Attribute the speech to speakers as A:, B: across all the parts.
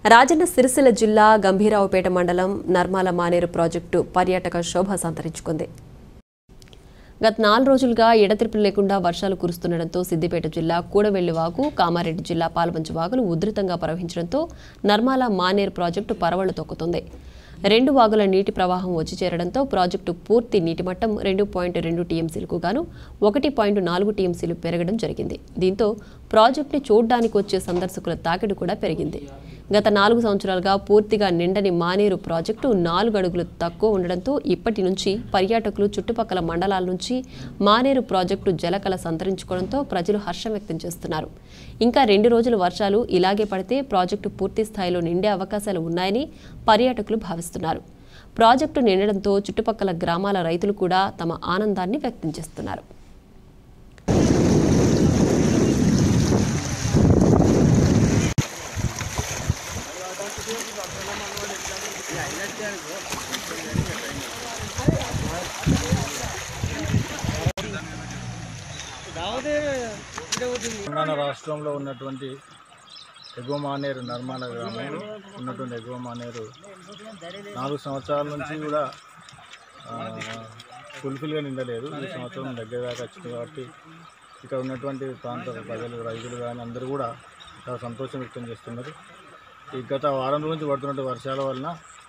A: రాజన్న సిరిసిల్ల జిల్లా గంభీరావుపేట మండలం నర్మాల మానేరు ప్రాజెక్టు పర్యాటక శోభ సంతరించుకుంది. గత 4 రోజులుగా ఎడతెరిపి లేకుండా వర్షాలు కురుస్తుండటంతో సిద్దిపేట జిల్లా కూడవెల్లి వాగు, కామారెడ్డి జిల్లా పాల్వంచి వాగులు ఉధృతంగా ప్రవహించడంతో నర్మాల మానేరు ప్రాజెక్టు పరవళ్లు తొక్కుతుంది. 2 వాగుల నీటి ప్రవాహం వచ్చి చేరడంతో ప్రాజెక్టు పూర్తి నీటి మట్టం 2.2 టీఎంసీలకు గాను 1.4 టీఎంసీలు పెరగడం జరిగింది. దీంతో ప్రాజెక్టుని చూడ్డానికి వచ్చే సందర్శకుల తాకిడి కూడా పెరిగింది. గత 4 సంవత్సరాలుగా పూర్తిగా నిండని మానేరు ప్రాజెక్టు 4 అడుగులు తక్కువ ఉండడంతో ఇప్పటి నుంచి పర్యాటకులు చుట్టుపక్కల మండలాల నుంచి మానేరు ప్రాజెక్టు జలకళ సంతరించుకోవడంతో ప్రజలు హర్షం వ్యక్తం చేస్తున్నారు. ఇంకా 2 రోజుల వర్షాలు ఇలాగే పడితే ప్రాజెక్టు పూర్తి స్థాయిలో నిండే అవకాశాలు ఉన్నాయని పర్యాటకులు భావిస్తున్నారు. ప్రాజెక్టు నిండడంతో చుట్టుపక్కల గ్రామాల రైతులు కూడా తమ ఆనందాన్ని వ్యక్తం చేస్తున్నారు.
B: తెలంగాణ రాష్ట్రంలో ఉన్నటువంటి ఎగువ మానేరు నర్మాల గ్రామంలో ఉన్నటువంటి ఎగువ మానేరు 4 సంవత్సరాల నుంచి కూడా ఫుల్ఫిల్గా నిండలేదు. ఈ సంవత్సరం దగ్గర దాకా వచ్చింది కాబట్టి ఇక్కడ ఉన్నటువంటి ప్రాంత ప్రజలు, రైతులు కానీ అందరూ కూడా చాలా సంతోషం వ్యక్తం చేస్తున్నారు. ఈ గత వారం నుంచి పడుతున్నటువంటి వర్షాల వలన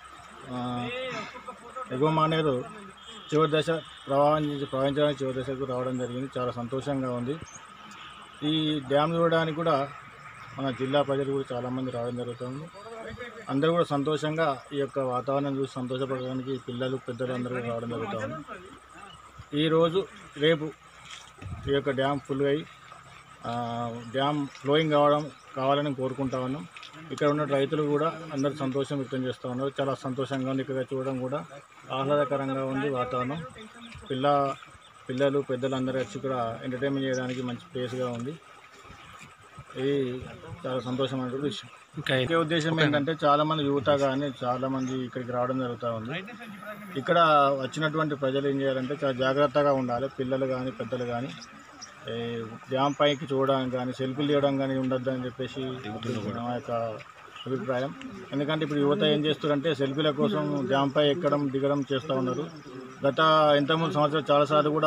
B: ఎగువ మానేరు చివరి దశ ప్రవహించడానికి చివరి దశకు రావడం జరిగింది. చాలా సంతోషంగా ఉంది. ఈ డ్యామ్ చూడడానికి కూడా మన జిల్లా ప్రజలు కూడా చాలామంది రావడం జరుగుతుంది. అందరూ కూడా సంతోషంగా ఈ యొక్క వాతావరణం చూసి సంతోషపడడానికి పిల్లలు, పెద్దలు అందరూ కూడా రావడం జరుగుతుంది. ఈరోజు రేపు ఈ యొక్క డ్యామ్ ఫుల్ అయ్యి డ్యామ్ ఫ్లోయింగ్ కావాలని కోరుకుంటా ఉన్నాం. ఇక్కడ ఉన్న రైతులు కూడా అందరూ సంతోషం వ్యక్తం చేస్తూ ఉన్నారు. చాలా సంతోషంగా ఉంది. ఇక్కడ చూడడం కూడా ఆహ్లాదకరంగా ఉంది వాతావరణం. పిల్లలు, పెద్దలు అందరూ వచ్చి ఇక్కడ ఎంటర్టైన్మెంట్ చేయడానికి మంచి ప్లేస్గా ఉంది. ఇది చాలా సంతోషమైన విషయం. ఇంకే ఉద్దేశం ఏంటంటే చాలామంది యువత కానీ చాలామంది ఇక్కడికి రావడం జరుగుతూ ఉంది. ఇక్కడ వచ్చినటువంటి ప్రజలు ఏం చేయాలంటే చాలా జాగ్రత్తగా ఉండాలి. పిల్లలు కానీ పెద్దలు కానీ డ్యామ్ పైకి చూడడానికి కానీ సెల్ఫీలు తీయడం కానీ ఉండొద్దని చెప్పేసి నా యొక్క అభిప్రాయం. ఎందుకంటే ఇప్పుడు యువత ఏం చేస్తారంటే సెల్ఫీల కోసం డ్యామ్ పై ఎక్కడం దిగడం చేస్తూ ఉన్నారు. గత ఇంతకుముందు సంవత్సరం చాలాసార్లు కూడా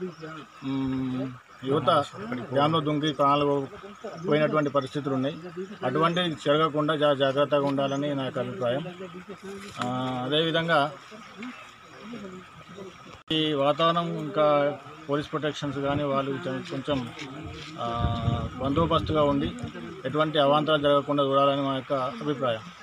B: యువత డ్యామ్లో దుంకి ప్రాణాలు పోయినటువంటి పరిస్థితులు ఉన్నాయి. అటువంటివి జరగకుండా జాగ్రత్తగా ఉండాలని నా యొక్క అభిప్రాయం. అదేవిధంగా ఈ వాతావరణం ఇంకా పోలీస్ ప్రొటెక్షన్స్ కానీ వాళ్ళు కొంచెం బందోబస్తుగా ఉండి ఎటువంటి అవాంతరాలు జరగకుండా చూడాలని మా యొక్క అభిప్రాయం.